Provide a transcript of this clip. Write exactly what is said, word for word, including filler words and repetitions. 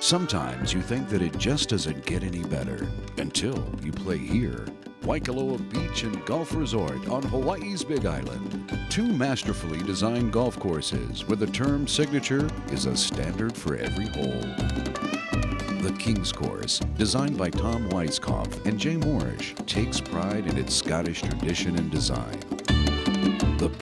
Sometimes you think that it just doesn't get any better until you play here. Waikoloa Beach and Golf Resort on Hawaii's Big Island. Two masterfully designed golf courses where the term signature is a standard for every hole. The King's Course, designed by Tom Weiskopf and Jay Moorish, takes pride in its Scottish tradition and design.